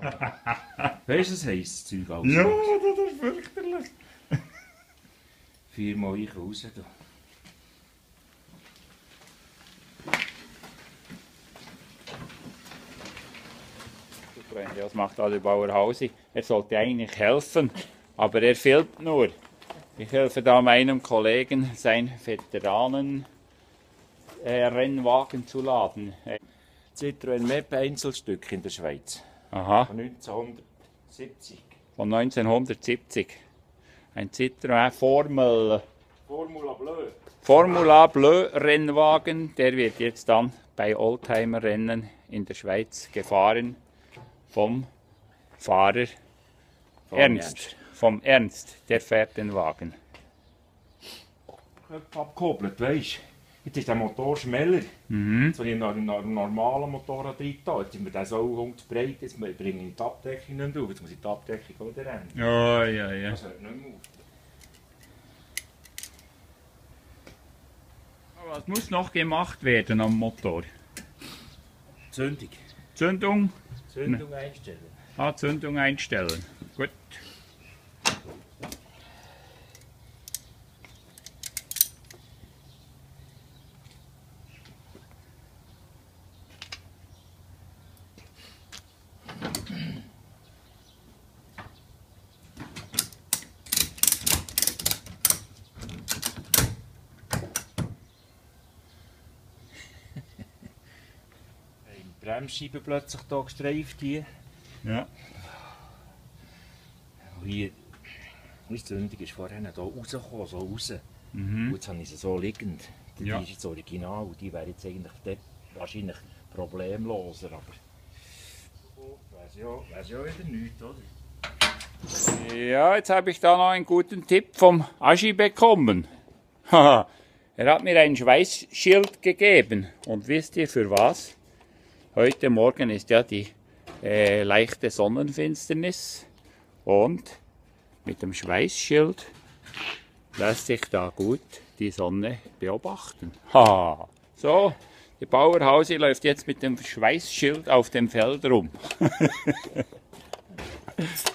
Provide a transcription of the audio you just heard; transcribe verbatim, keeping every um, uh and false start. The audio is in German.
Weißt du, das heisst das Zeug alles? Ja, das ist fürchterlich. Viermal ich raus. Da. Das macht alle Bauerhausi. Er sollte eigentlich helfen, aber er fehlt nur. Ich helfe da meinem Kollegen, sein Veteranen äh, Rennwagen zu laden. Citroën M E P Einzelstück in der Schweiz. Aha. Von neunzehnhundertsiebzig. Von neunzehnhundertsiebzig. Ein Citroën Formel. Formula Bleu. Formula Bleu Rennwagen, der wird jetzt dann bei Oldtimer-Rennen in der Schweiz gefahren vom Fahrer Vom Ernst. Ernst. Vom Ernst, der fährt den Wagen. Köpfe abgekoppelt, weißt du? Jetzt ist der Motor schneller. Mhm. Jetzt, wenn ich in einem normalen Motorrad rein tue, jetzt ist mir der so breit, jetzt bringe ich die Abdeckung nicht mehr auf. Jetzt muss ich die Abdeckung auch wieder rennen. Ja, ja, ja. Das hört nicht mehr auf. Was muss noch gemacht werden am Motor? Zündung. Zündung? Zündung einstellen. Ah, Zündung einstellen. Gut. Die Bremsscheibe plötzlich hier gestreift hier. Ja. Und hier, die Zündung ist vorhin hier rausgekommen, so raus. Mhm. Und jetzt habe ich sie so liegend. Die Ja. ist jetzt original und die wäre jetzt eigentlich dort wahrscheinlich problemloser, aber weiß ja, weiß ja wieder nichts, oder? Ja, jetzt habe ich da noch einen guten Tipp vom Aschi bekommen. Haha, er hat mir ein Schweißschild gegeben. Und wisst ihr für was? Heute Morgen ist ja die äh, leichte Sonnenfinsternis. Und mit dem Schweißschild lässt sich da gut die Sonne beobachten. Ha, so, die Bauerhausi läuft jetzt mit dem Schweißschild auf dem Feld rum.